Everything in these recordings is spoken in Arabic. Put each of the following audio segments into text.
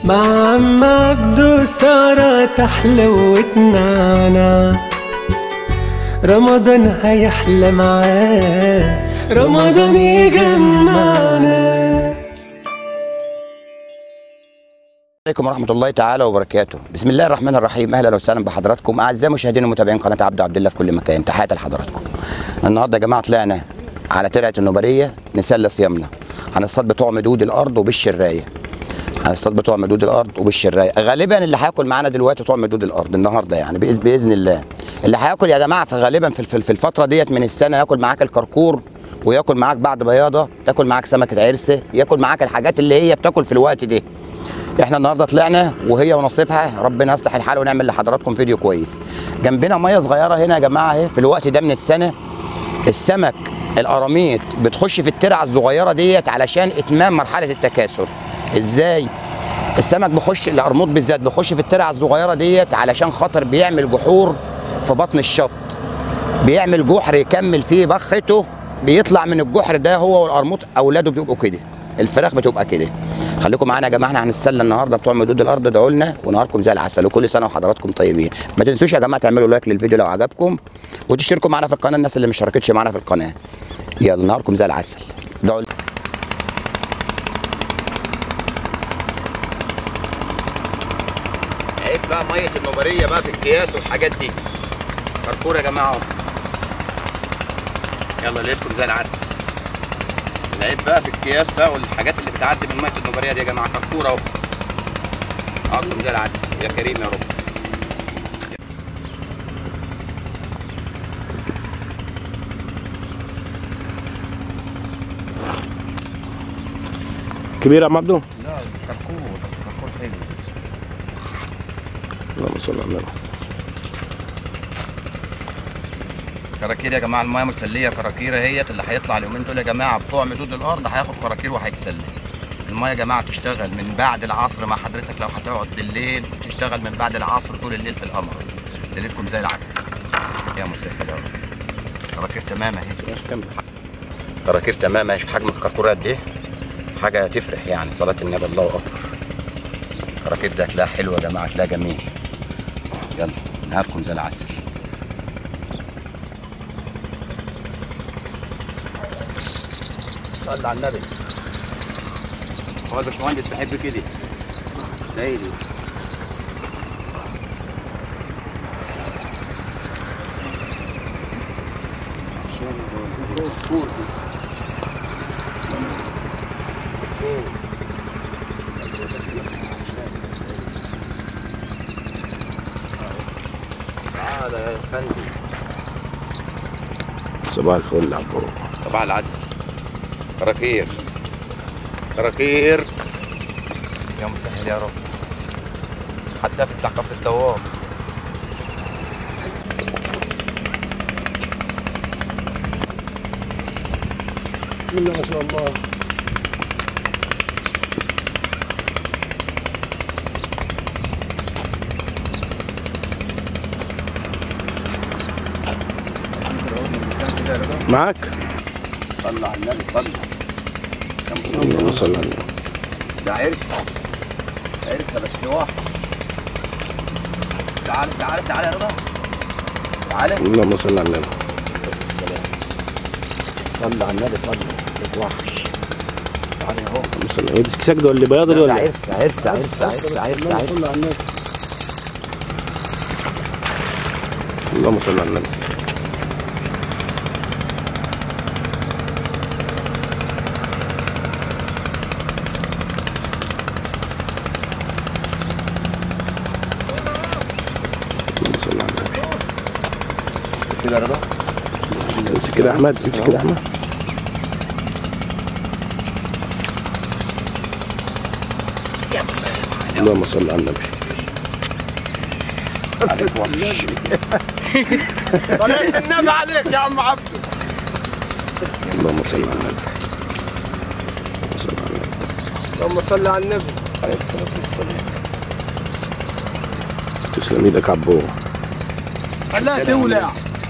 مع عم عبدو صارت حلوة نعناع، رمضان هيحلى معاه، رمضان يجمعنا. عليكم ورحمة الله تعالى وبركاته. بسم الله الرحمن الرحيم. اهلا وسهلا بحضراتكم اعزائي مشاهدين ومتابعين قناة عبدو عبد الله في كل مكان. تحياتي لحضراتكم. النهارده يا جماعة طلعنا على ترعة النوبرية نسلي صيامنا. هنصطاد بتوع مدود الارض وبالشراية. هنصطاد بتوع مدود الارض وبالشراية. غالبا اللي هياكل معانا دلوقتي بتوع مدود الارض النهارده يعني باذن الله. اللي هياكل يا جماعة غالبا في الفترة ديت من السنة ياكل معاك الكركور، وياكل معاك بعد بياضة، تاكل معاك سمكة عرسة، ياكل معاك الحاجات اللي هي بتاكل في الوقت ده. احنا النهارده طلعنا وهي ونصيبها ربنا يصلح الحال ونعمل لحضراتكم فيديو كويس. جنبنا ميه صغيره هنا يا جماعه اهي في الوقت ده من السنه. السمك القراميط بتخش في الترعه الصغيره ديت علشان اتمام مرحله التكاثر. ازاي؟ السمك بيخش القرموط بالذات بيخش في الترعه الصغيره ديت علشان خاطر بيعمل جحور في بطن الشط. بيعمل جحر يكمل فيه بخته، بيطلع من الجحر ده هو والقرموط اولاده بيبقوا كده. الفراخ بتبقى كده. خليكم معانا يا جماعه، احنا هنتسلى النهارده بتوع مدود الارض. ادعوا لنا ونهاركم زي العسل وكل سنه وحضراتكم طيبين. ما تنسوش يا جماعه تعملوا لايك للفيديو لو عجبكم، وتشتركوا معانا في القناه الناس اللي ما اشتركتش معانا في القناه. يلا نهاركم زي العسل. ادعوا لنا. عيب بقى ميه النوبريه بقى في الكياس والحاجات دي. كركور يا جماعه. يلا ليلتكم زي العسل. العيب بقى في الكياس بقى والحاجات اللي بتعدي من ميه النوبريه دي يا جماعه. كركور اهو. نهاركم زي العسل يا كريم يا رب. كبير يا عم عبدو؟ لا كركور بس كركور حلو. اللهم صل على النبي. كراكير يا جماعه، المايه مسليه. كراكير اهيت اللي هيطلع اليومين دول يا جماعه بتوع مدود الارض هياخد كراكير وهيتسلى. المايه يا جماعه تشتغل من بعد العصر مع حضرتك. لو هتقعد بالليل تشتغل من بعد العصر طول الليل في القمر. ليلتكم زي العسل يا مسهل يا رب. كراكير تمام اهي. كراكير تمام اهي. شوف حجم الكركور قد ايه. حاجه تفرح يعني. صلاه النبي الله اكبر. كراكير ده تلاقيها حلوه يا جماعه، تلاقيها جميل. يلا نهاركم زي العسل. صلى على النبي. هو الباشمهندس بحب كده. دايري. تعالى يا فندم. صباح الفل يا عبدو. صباح العسل. كراكير كراكير يا مسهل يا رب. حتى في كفر الدوار. بسم الله ما شاء الله. معاك؟ صلى على النبي. صلى. اللهم صل على النبي. ده عرسه. عرسه بس واحد. تعالى تعالى تعالى يا رضا. تعالى. اللهم صل على النبي. السلام. صلى على النبي. صلى. اتوحش. تعالى اهو. اللهم صل على النبي. دي كساك ده ولا بياض دي ولا؟ عرسه عرسه عرسه عرسه عرسه عرسه. صل على النبي. اللهم صل على النبي. كده يا رضا. امسك كده يا احمد. امسك كده يا احمد. يا مسهل. اللهم صل على النبي. عليك وحش. صلاة النبي عليك يا عم عبدو. اللهم صل على النبي. اللهم صل على النبي. اللهم صل على النبي عليه الصلاة والسلام. تسلم ايدك يا عبو. خلاها تولع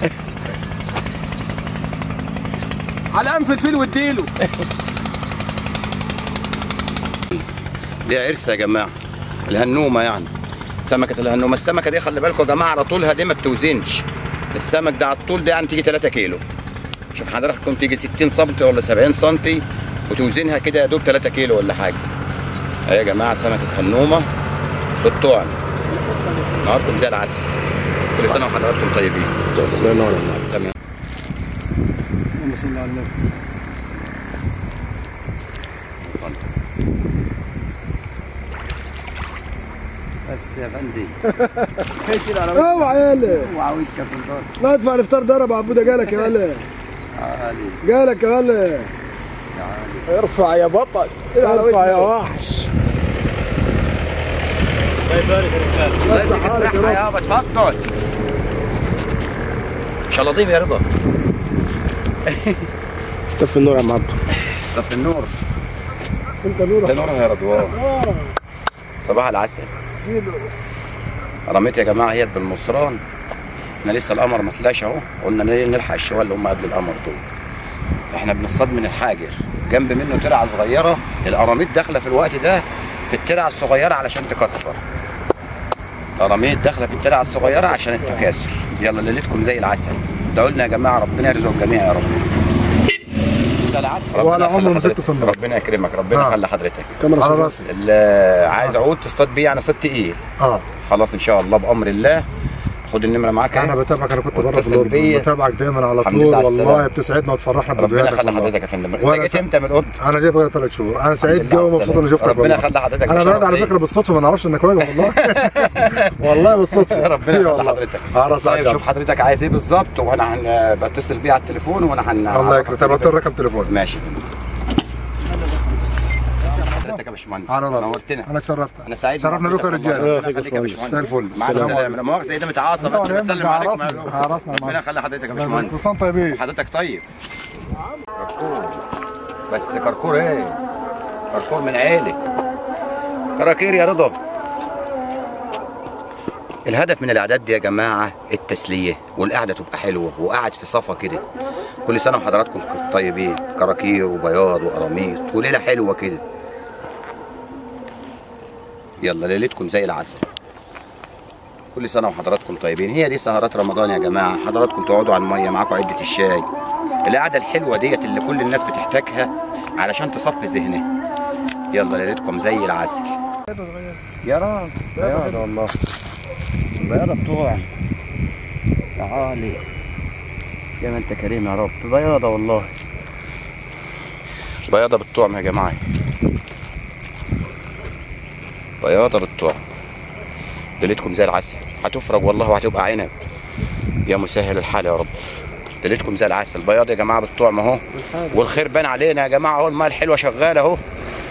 على انف الفيل واديله. دي عرسه يا جماعه. الهنومه يعني، سمكه الهنومه. السمكه دي خلي بالكم يا جماعه على طولها دي ما بتوزنش. السمك ده على الطول ده يعني تيجي 3 كيلو. شوف حضراتكم تيجي 60 سم ولا 70 سم وتوزنها كده يا دوب 3 كيلو ولا حاجه. اهي يا جماعه سمكه هنومه بالطعم. نهاركم زي العسل. كل سنه وحضراتكم طيبين. الله ينور عليك. تمام. اللهم صل على النبي. بس يا فندي اوعى يالا، اوعى وشك في الدار. لا ادفع الافطار ده، ابو عبوده جالك يا ولا، جالك يا ولا. ارفع يا بطل، ارفع يا وحش. الله يبارك يا رجاله. الله يديك الصحة يابا، اتفضل. شلاطيم يا رضا. طفي النور يا عم عبده. طفي النور. انت نورك. انت نورها يا رضوان. صباح العسل. رميت يا جماعه هي بالمصران. احنا لسه القمر ما طلعش اهو، قلنا نلحق الشوال اللي هم قبل القمر دول. احنا بنصطاد من الحاجر، جنب منه ترعه صغيره، القراميط داخله في الوقت ده في الترعه الصغيره علشان تكسر. قراميط داخله في الترعه الصغيره عشان التكاثر. يلا ليلتكم زي العسل. ادعوا لنا يا جماعه ربنا يرزق الجميع يا رب. زي العسل. ولا عمره مسكت صندوق. ربنا يكرمك، ربنا يخلي حضرتك. كاميرا على راسي. اللي عايز عود تصطاد بيه يعني صيد تقيل. خلاص ان شاء الله بامر الله. خد النمره معاك. انا بتابعك، انا كنت بره في واتصل الاردن، بيا. بتابعك دايما على الحمد طول لله على والله، السلامة. بتسعدنا وتفرحنا ربنا بفيديوهاتك. يخلي حضرتك يا فندم. انت جيت امتى من الاردن؟ انا جاي بقى 3 شهور، انا سعيد الحمد لله جدا ومبسوط اني شفتك. ربنا يخلي حضرتك. انا بعد على فكره بالصدفه، ما نعرفش انك واجه والله. والله بالصدفه. ربنا يخلي حضرتك. طيب شوف حضرتك عايز ايه بالظبط وانا بتصل بيه على التليفون وانا الله يكرمك. طب هات رقم تليفون. ماشي. حضرتك يا باشمهندس. على راسي. نورتنا. انا اتشرفت. انا سعيد. شرفنا بكم يا رجاله. ربنا يخليك يا باشمهندس. زي الفل. مع السلامه. لا مؤاخذه ده متعاصى بس بسلم عليك. على راسنا. ربنا يخلي حضرتك يا باشمهندس. كل سنه طيبين. حضرتك طيب. كركور. بس كركور ايه؟ كركور من عيلة. كراكير يا رضا. الهدف من الاعداد دي يا جماعه التسليه والقعده تبقى حلوه وقعد في صفا كده. كل سنه وحضراتكم طيبين. كراكير وبياض وقراميط وليله حلوه كده. يلا ليلتكم زي العسل. كل سنه وحضراتكم طيبين. هي دي سهرات رمضان يا جماعه، حضراتكم تقعدوا على الميه معاكم عده الشاي. القعده الحلوه ديت اللي كل الناس بتحتاجها علشان تصفي ذهنها. يلا ليلتكم زي العسل. يا راجل بياض والله. بياض بتوع. تعالي يا ما انت كريم يا رب. بياضه والله. بياضه بالطعم يا جماعه. بياضه بالطعم. ليلتكم زي العسل. هتفرج والله وهتبقى عنب. يا مسهل الحال يا رب. ليلتكم زي العسل. بياض يا جماعه بالطعم اهو. والخير بان علينا يا جماعه اهو. الماء الحلوه شغاله اهو.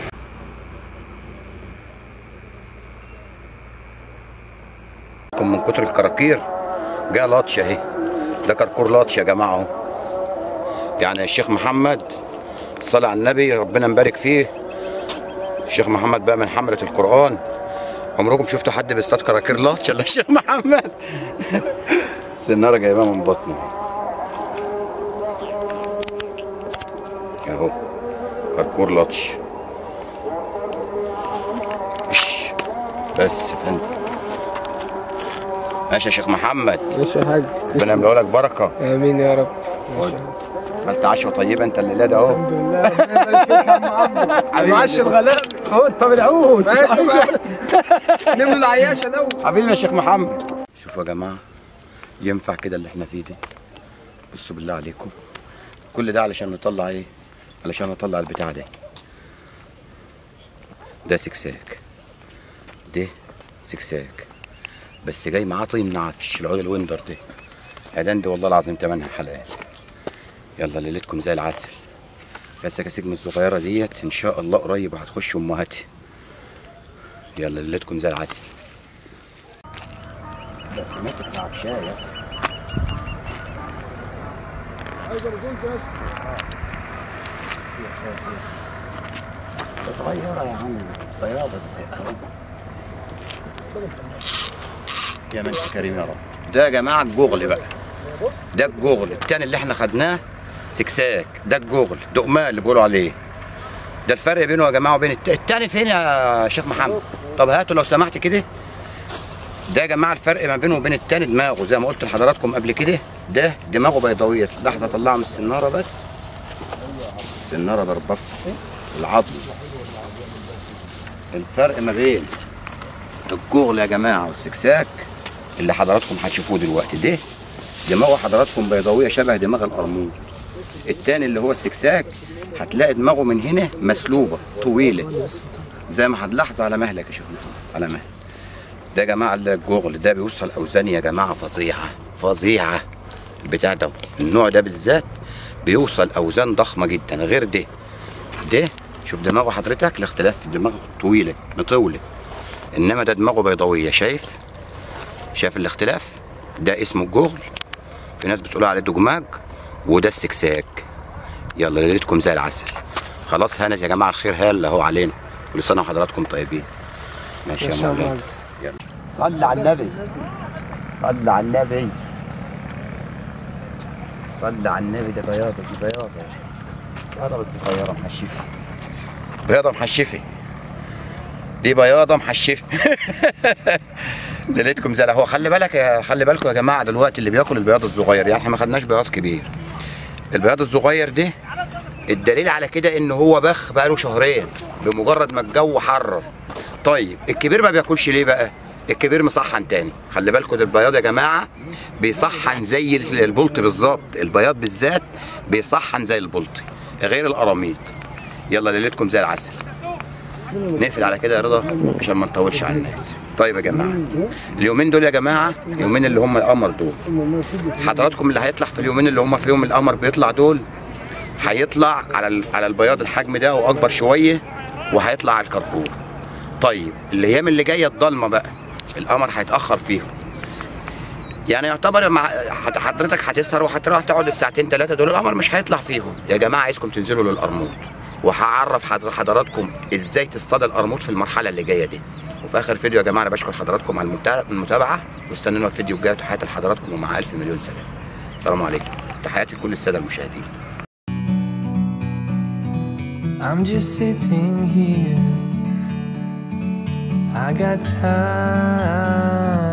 من كتر الكراكير جاء لطش اهي. ده كركور لطش يا جماعه اهو. يعني الشيخ محمد صلى على النبي ربنا مبارك فيه. الشيخ محمد بقى من حملة القرآن. عمركم شفتوا حد بيصطاد كراكير لطش الا الشيخ محمد؟ السناره جايباه من بطنه اهو. كركور لطش. بس يا فندم. ماشي يا شيخ محمد. ماشي يا حاج. ربنا يملأ لك بركه. امين يا رب. فانت عشوه طيبه انت الليله ده اهو. الحمد لله. ربنا يبارك فيك يا عم عبده. معاش الغلابه. خد طب العود. ماشي بقى. نملوا العياشه لو. حبيبي يا شيخ محمد. شوفوا يا جماعه ينفع كده اللي احنا فيه ده؟ بصوا بالله عليكم. كل ده علشان نطلع ايه؟ علشان نطلع البتاع ده. ده سكساك. ده سكساك. بس جاي معاه طين نعفش العود الويندر ده. عدان دي والله العظيم تمنها حلال. يلا ليلتكم زي العسل. بس السجن الصغيره ديت ان شاء الله قريب هتخش امهاتي. يلا ليلتكم زي العسل. بس ماسك نعفشايه يا اسطى. يا ساتر. صغيره يا عم. بياضه صغيره. يا من كريم يا رب. ده يا جماعه الجغل بقى. ده الجغل التاني اللي احنا خدناه سكساك. ده الجغل دقماء اللي بيقولوا عليه. ده الفرق بينه يا جماعه وبين التاني. فين يا شيخ محمد؟ طب هاتوا لو سمحت كده. ده يا جماعه الفرق ما بينه وبين التاني دماغه زي ما قلت لحضراتكم قبل كده. ده دماغه بيضاويه. لحظه اطلعه من السناره بس. السناره ضربه في العظم. الفرق ما بين الجغل يا جماعه والسكساك اللي حضراتكم هتشوفوه دلوقتي، ده دماغه حضراتكم بيضاويه شبه دماغ القرموط. التاني اللي هو السكساك هتلاقي دماغه من هنا مسلوبه طويله زي ما هتلاحظ على مهلك يا شيخ محمد، على مهلك. ده يا جماعه الجغل ده بيوصل اوزان يا جماعه فظيعه فظيعه. البتاع ده النوع ده بالذات بيوصل اوزان ضخمه جدا غير ده. ده شوف دماغه حضرتك، الاختلاف في دماغه طويله مطوله، انما ده دماغه بيضاويه. شايف الاختلاف؟ ده اسمه الجغل، في ناس بتقول عليه دجماج، وده السكساك. يلا ليلتكم زي العسل. خلاص هانت يا جماعه الخير هال اهو علينا. كل سنه وحضراتكم طيبين. ماشي يا مولانا. يلا صلي على النبي، صلي على النبي، صلي على النبي. ده بياضه، دي بياضه بس صغيره محشفه، بياضه محشفه، دي بياضه محشفه. ليلتكم زي هو. خلي بالكم يا جماعه دلوقتي اللي بياكل البياض الصغير، يعني احنا ما خدناش بياض كبير. البياض الصغير ده الدليل على كده ان هو بخ بقاله شهرين بمجرد ما الجو حرر. طيب الكبير ما بياكلش ليه بقى؟ الكبير مصحن تاني. خلي بالكم ده البياض يا جماعه بيصحن زي البلطي بالظبط. البياض بالذات بيصحن زي البلطي غير القراميط. يلا ليلتكم زي العسل. نقفل على كده يا رضا عشان ما نطولش على الناس. طيب يا جماعه اليومين دول يا جماعه، يومين اللي هم القمر دول، حضراتكم اللي هيطلع في اليومين اللي هم فيهم القمر بيطلع دول، هيطلع على البياض الحجم ده واكبر شويه، وهيطلع على الكركور. طيب الايام اللي جايه الضلمه بقى القمر هيتاخر فيهم، يعني يعتبر حضرتك هتسهر وهتروح تقعد الساعتين ثلاثه دول القمر مش هيطلع فيهم. يا جماعه عايزكم تنزلوا للقرموط، وهعرف حضراتكم ازاي تصطاد القرموط في المرحله اللي جايه دي. وفي اخر فيديو يا جماعه انا بشكر حضراتكم على المتابعه، واستنونا الفيديو الجاي. تحياتي لحضراتكم ومع الف مليون سلام. السلام عليكم. تحياتي لكل الساده المشاهدين. I'm just sitting here. I got time.